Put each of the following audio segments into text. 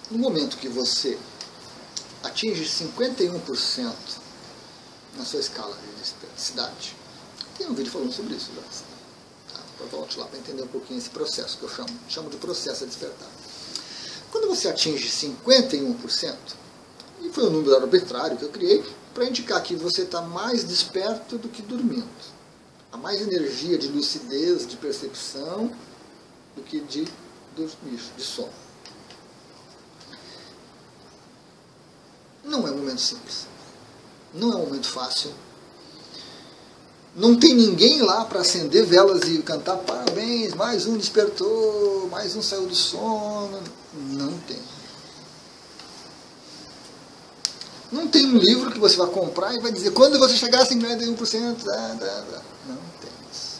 No momento que você atinge 51% na sua escala de especificidade, tem um vídeo falando sobre isso já. Tá? Volte lá para entender um pouquinho esse processo que eu chamo de processo a despertar. Quando você atinge 51%, e foi um número arbitrário que eu criei para indicar que você está mais desperto do que dormindo. Há mais energia de lucidez, de percepção, do que de dormir, de sono. Não é um momento simples. Não é um momento fácil. Não tem ninguém lá para acender velas e cantar parabéns, mais um despertou, mais um saiu do sono. Não tem. Não tem um livro que você vai comprar e vai dizer quando você chegar a 51%. Não tem isso.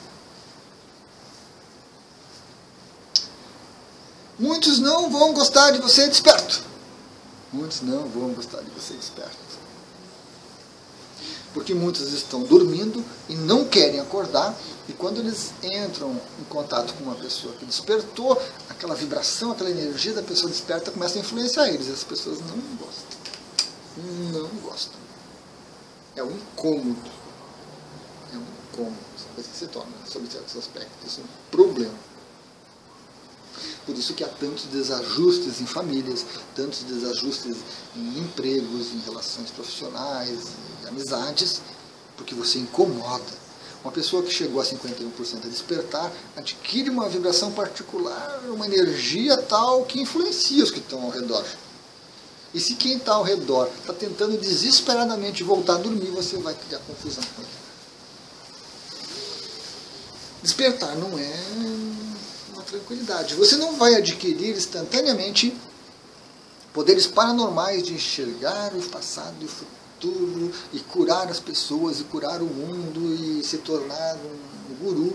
Muitos não vão gostar de você desperto. Muitos não vão gostar de você desperto. Porque muitos estão dormindo e não querem acordar, e quando eles entram em contato com uma pessoa que despertou, aquela vibração, aquela energia da pessoa desperta começa a influenciar eles, e as pessoas não gostam. Não gostam. É um incômodo. É um incômodo. Essa coisa que se torna, sob certos aspectos, um problema. Por isso que há tantos desajustes em famílias, tantos desajustes em empregos, em relações profissionais, em amizades, porque você incomoda. Uma pessoa que chegou a 51% a despertar adquire uma vibração particular, uma energia tal que influencia os que estão ao redor. E se quem está ao redor está tentando desesperadamente voltar a dormir, você vai criar confusão com ele. Despertar não é uma tranquilidade. Você não vai adquirir instantaneamente poderes paranormais de enxergar o passado e o futuro e curar as pessoas e curar o mundo e se tornar um guru.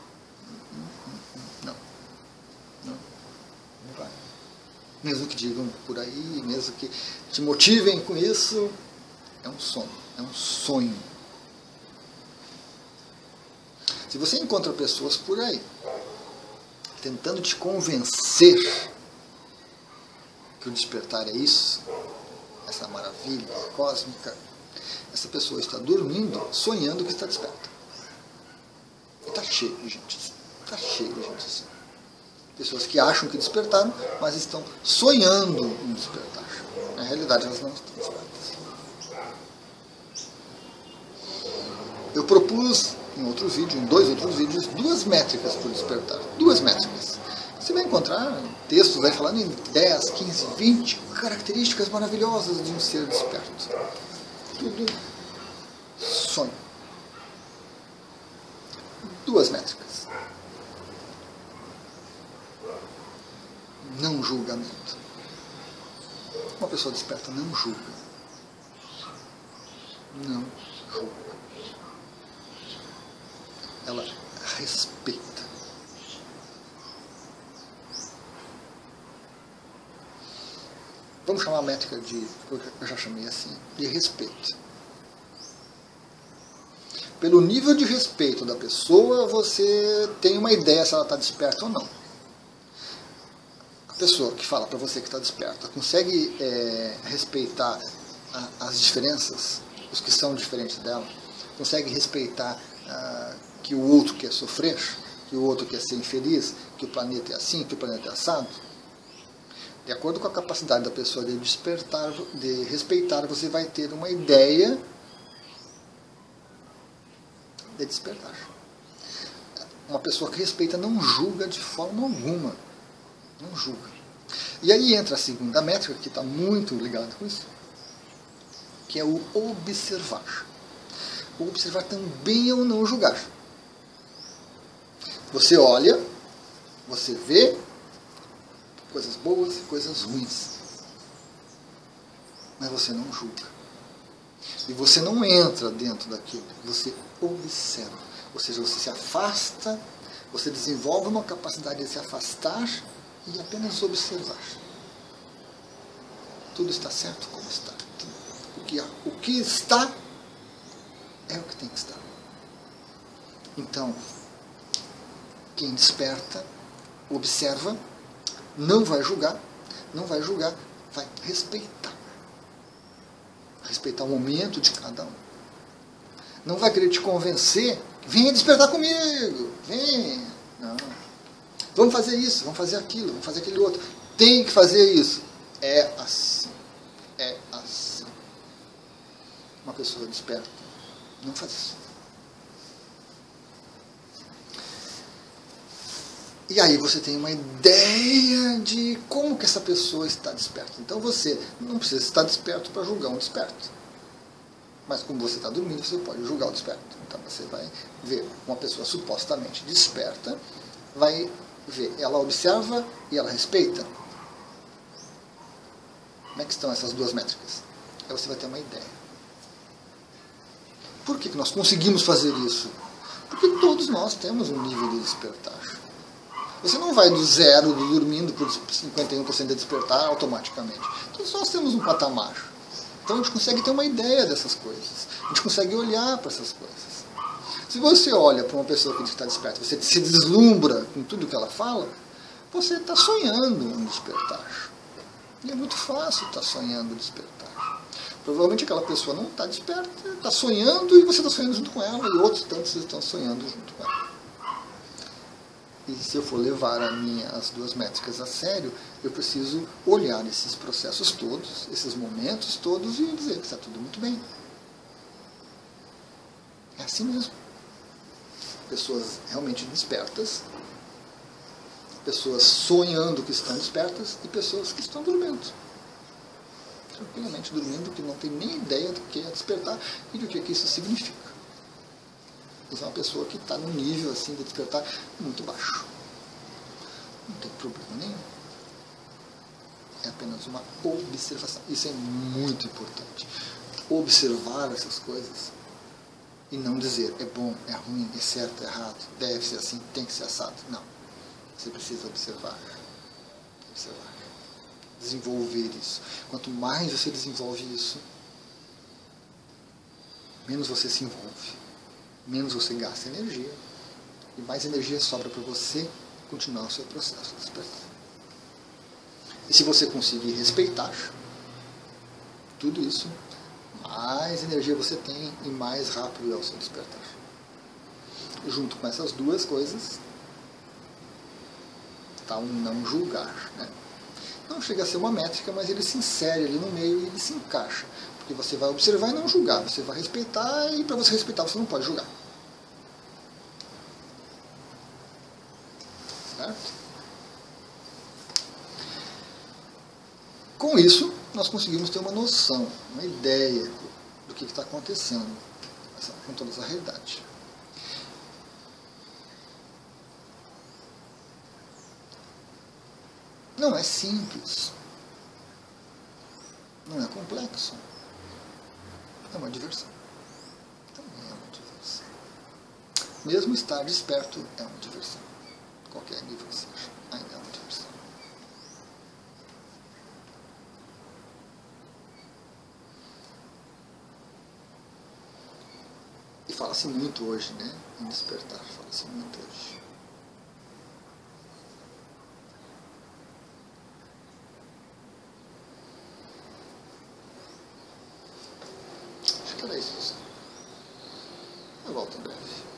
Não. Não vai. Mesmo que digam por aí, mesmo que te motivem com isso, é um sonho. É um sonho. Se você encontra pessoas por aí tentando te convencer que o despertar é isso, essa maravilha cósmica, essa pessoa está dormindo, sonhando que está desperta. E está cheio de gente assim. Está cheio de gente assim. Pessoas que acham que despertaram, mas estão sonhando em despertar. Na realidade, elas não estão despertas. Eu propus em outro vídeo, em 2 outros vídeos, 2 métricas para o despertar. 2 métricas. Você vai encontrar textos, vai falando em 10, 15, 20 características maravilhosas de um ser desperto. Tudo sonho. 2 métricas. Não julgamento. Uma pessoa desperta não julga. Não julga. Ela respeita. Vamos chamar a métrica de, eu já chamei assim, de respeito. Pelo nível de respeito da pessoa, você tem uma ideia se ela está desperta ou não. A pessoa que fala para você que está desperta consegue respeitar as diferenças, os que são diferentes dela, consegue respeitar que o outro quer sofrer, que o outro quer ser infeliz, que o planeta é assim, que o planeta é assado. De acordo com a capacidade da pessoa de despertar, de respeitar, você vai ter uma ideia de despertar. Uma pessoa que respeita não julga de forma alguma. Não julga. E aí entra a segunda métrica, que está muito ligada com isso, que é o observar. O observar também é o não julgar. Você olha, você vê coisas boas e coisas ruins. Mas você não julga. E você não entra dentro daquilo. Você observa. Ou seja, você se afasta, você desenvolve uma capacidade de se afastar e apenas observar. Tudo está certo como está. O que está é o que tem que estar. Então, quem desperta, observa, não vai julgar, não vai julgar, vai respeitar. Respeitar o momento de cada um. Não vai querer te convencer, venha despertar comigo, vem. Não. Vamos fazer isso, vamos fazer aquilo, vamos fazer aquele outro. Tem que fazer isso. É assim. É assim. Uma pessoa desperta não faz isso. E aí você tem uma ideia de como que essa pessoa está desperta. Então você não precisa estar desperto para julgar um desperto. Mas como você está dormindo, você pode julgar o desperto. Então você vai ver uma pessoa supostamente desperta, vai ver, ela observa e ela respeita. Como é que estão essas duas métricas? Aí você vai ter uma ideia. Por que nós conseguimos fazer isso? Porque todos nós temos um nível de despertar. Você não vai do zero, do dormindo, para 51% de despertar automaticamente. Todos nós temos um patamar. Então a gente consegue ter uma ideia dessas coisas. A gente consegue olhar para essas coisas. Se você olha para uma pessoa que está desperta, você se deslumbra com tudo que ela fala, você está sonhando um despertar. E é muito fácil estar sonhando despertar. Provavelmente aquela pessoa não está desperta, está sonhando e você está sonhando junto com ela, e outros tantos estão sonhando junto com ela. E se eu for levar as duas métricas a sério, eu preciso olhar esses processos todos, esses momentos todos, e dizer que está tudo muito bem. É assim mesmo. Pessoas realmente despertas, pessoas sonhando que estão despertas e pessoas que estão dormindo. Tranquilamente dormindo, que não tem nem ideia do que é despertar e do que isso significa. Isso é uma pessoa que está num nível assim de despertar muito baixo. Não tem problema nenhum. É apenas uma observação. Isso é muito importante. Observar essas coisas e não dizer é bom, é ruim, é certo, é errado, deve ser assim, tem que ser assado. Não. Você precisa observar. Observar. Desenvolver isso. Quanto mais você desenvolve isso, menos você se envolve, menos você gasta energia e mais energia sobra para você continuar o seu processo de despertar. E se você conseguir respeitar tudo isso, mais energia você tem e mais rápido é o seu despertar. E junto com essas duas coisas está um não julgar, né? Não chega a ser uma métrica, mas ele se insere ali no meio e ele se encaixa. Porque você vai observar e não julgar. Você vai respeitar e para você respeitar você não pode julgar. Certo? Com isso, nós conseguimos ter uma noção, uma ideia do que está acontecendo com toda essa realidade. Não é simples. Não é complexo. É uma diversão. Também é uma diversão. Mesmo estar desperto é uma diversão. Qualquer nível que seja, ainda é uma diversão. E fala-se muito hoje, né? Em despertar, fala-se muito hoje. Acho que era isso. Eu volto em breve.